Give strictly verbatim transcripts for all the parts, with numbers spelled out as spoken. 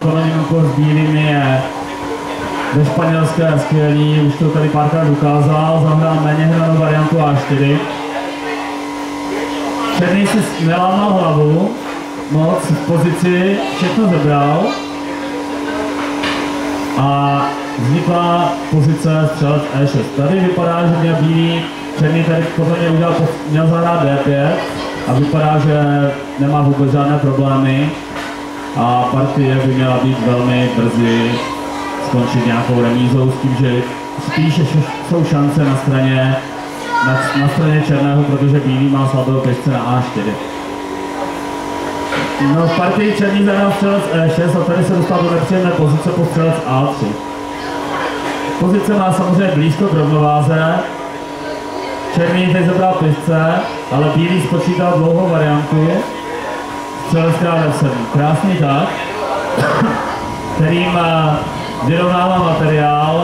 postavením úkol s bílými je ve španělské skvělý, už to tady párkrát ukázal, zahrál méně hranou variantu A čtyři. Černý si nelámal hlavu moc v pozici, všechno zebral a vznikla pozice střelec E šest. Tady vypadá, že měl bílý, černý tady podle mě udělal, měl zahrát D pět a vypadá, že nemá vůbec žádné problémy a partie by měla být velmi brzy skončit nějakou remízou s tím, že spíše jsou šance na straně, na, na straně černého, protože bílý má slabého pěšce na A čtyři. No, v partii černý zahrál střelec E šest a tady se dostal do nepříjemné pozice po střelec A tři. Pozice má samozřejmě blízko k rovnováze. Černý teď zabral pěšce, ale bílý spočítal dlouhou variantu. Střelec král F sedm. Krásný tak, kterým vyrovnává materiál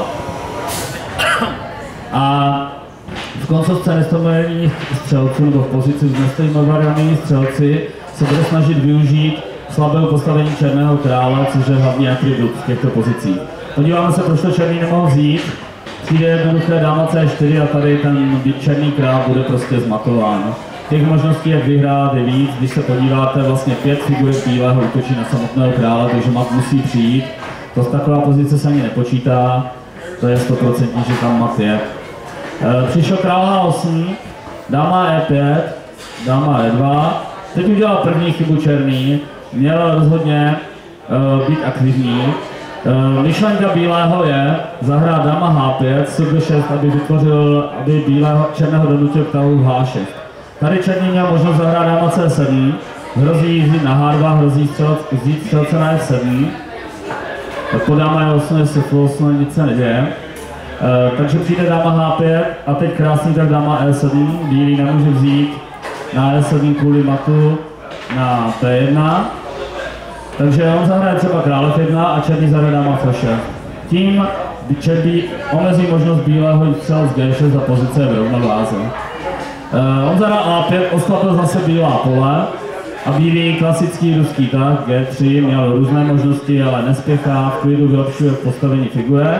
a v koncovce nestojmelných střelců nebo v pozici nestojmelných střelci se bude snažit využít slabého postavení černého krále, což je hlavní atribut v těchto pozicích. Podíváme se, proč to černý nemohl vzít. Přijde jednoduché dáma C čtyři a tady ten černý král bude prostě zmatován. Těch možností, jak vyhrát, je víc. Když se podíváte, vlastně pět figurek bílého útočí na samotného krále, takže mat musí přijít. To z taková pozice se ani nepočítá, to je sto procent, že tam mat je. E, přišel král H osm, dáma E pět, dáma E dva. Teď udělal první chybu černý, měl rozhodně e, být aktivní. E, myšlenka bílého je zahrát dáma H pět, C B šest, aby vytvořil, aby bílého, černého donutil k tahu H šest. Tady černý měl možnost zahrát dáma C sedm, hrozí jít na H dva, hrozí vzít střelce na F sedm. Po dáma E osm je syflos, nic se neděje. E, takže přijde dáma H pět a teď krásný tak dáma E sedm, bílý nemůže vzít na E sedm kvůli matu na P jedna. Takže on zahraje třeba král F jedna a černý zahraje dáma F šest. Tím černý omezí možnost bílého jít střelec G šest za pozice v rovnováze. E, on zahrál A pět, oslabil zase bílá pole a bílý klasický ruský tak G tři měl různé možnosti, ale nespěchá, v klidu vylepšuje postavení figurek.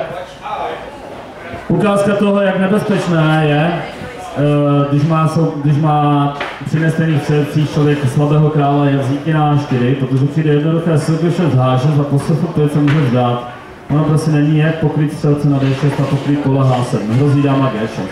Ukázka toho, jak nebezpečné je, když má, když má při nestejných střelcích člověk slabého krále, je vzít na A čtyři, protože přijde jednoduché C B šest H šest a po F pět se může vzdát. Ono prostě není jak pokryt střelce na D šest a pokryt pole H sedm, hrozí dáma G šest.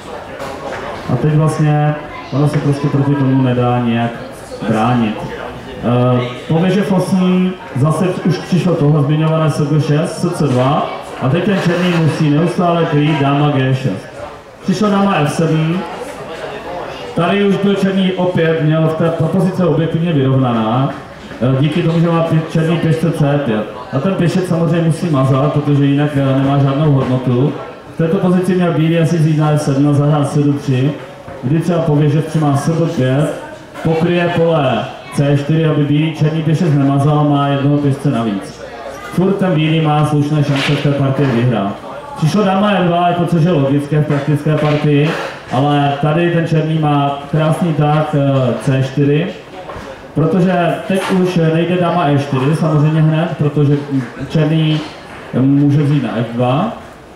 A teď vlastně ono se prostě proti tomu nedá nějak bránit. Uh, po věže F osm zase už přišlo toho zmiňované C B šest, C C dva a teď ten černý musí neustále krýt dáma G šest. Přišla dáma F sedm, tady už byl černý opět, měl v té pozice objektivně vyrovnaná, uh, díky tomu, že má černý pěšce C pět. A ten pěšec samozřejmě musí mazat, protože jinak uh, nemá žádnou hodnotu. V této pozici měl bílý asi vzít na F sedm a zahrát C D tři, kdy třeba po věže tři má C D pět, pokryje pole C čtyři, aby bílý černý pěšec nemazal, má jednoho pěšce navíc. Furt ten bílý má slušné šance v té partii vyhrát. Přišlo dáma E dva, jako což je logické v praktické partii, ale tady ten černý má krásný tak C čtyři, protože teď už nejde dáma E čtyři samozřejmě hned, protože černý může vzít na F dva.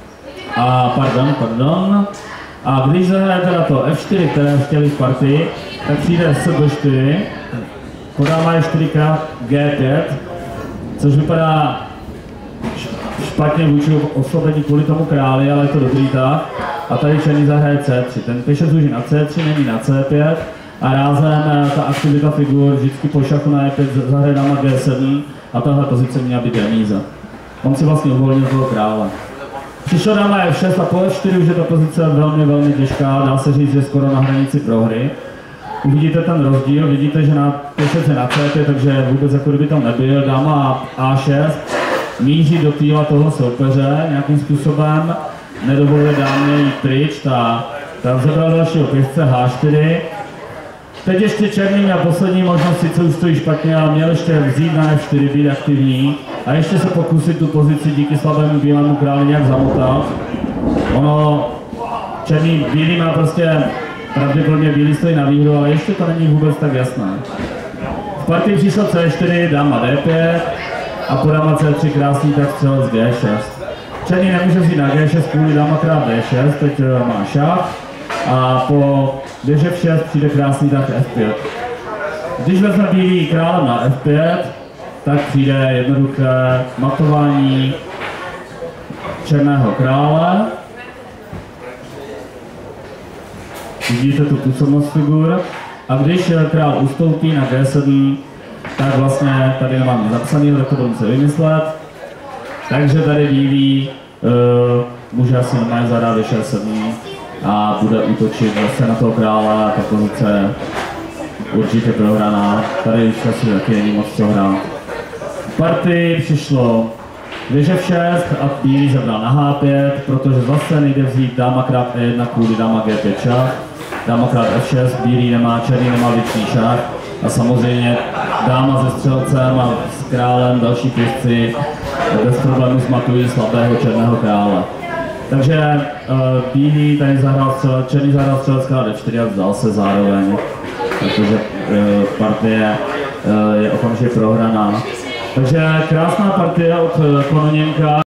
A pardon, pardon. A když zahraje teda to F čtyři, které chtěli v partii, tak přijde C B čtyři, podáma E čtyři G pět, což vypadá špatně vůči oslabení kvůli tomu králi, ale je to dobrý tak. A tady černý zahraje C tři. Ten pěšec už na C tři, není na C pět a rázem ta aktivita figur vždycky po šachu na E pět zahraje dáma G sedm a tahle pozice měla být remíza. On si vlastně uvolnil toho krále. Přišla dáma F šest a po F čtyři už je ta pozice velmi, velmi těžká, dá se říct, že skoro na hranici prohry. Uvidíte ten rozdíl, vidíte, že na pěšec je na C pět, takže vůbec jako kdyby tam nebyl. Dáma A šest míří do týla toho soupeře nějakým způsobem, nedovoluje dámě jít pryč, ta, ta vzebral dalšího pěšce H čtyři. Teď ještě černý měl poslední možnost, sice už stojí špatně, ale měl ještě vzít na F čtyři, být aktivní a ještě se pokusit tu pozici díky slabému bílému králi nějak zamotat. Ono, černý, bílý má prostě, pravděpodobně bílý stojí na výhru, ale ještě to není vůbec tak jasné. V partii přišlo C čtyři, dáma D pět a po dama C tři krásný tak střelec G šest. Černý nemůže vzít na G šest kvůli dama krát D šest, teď má šach a po věže F šest přijde krásný tak F pět. Když vezme bílý králem na F pět, tak přijde jednoduché matování černého krále. Vidíte tu působnost figur. A když král ustoupí na G sedm, tak vlastně tady nemám zapsaný, tak to budu muset vymyslet. Takže tady bílý uh, může asi normálně zahrát do šest sedm a bude útočit zase na toho krále a ta pozice určitě prohraná. Tady už asi taky není moc co hrát. V partii přišlo věže F šest a bílý zabral na H pět, protože zase nejde vzít dáma krát E jedna kvůli dáma G pět šach. Dáma krát F šest, bílý nemá, černý nemá větší šach a samozřejmě dáma se střelcem a s králem další pěšci bez problémů zmatují slabého černého krále. Takže uh, bílý tady zahrál střelec, černý zahrál střelec král D čtyři a vzal se zároveň, protože uh, partie uh, je okamžitě prohraná. Takže krásná partie od Kononěnka.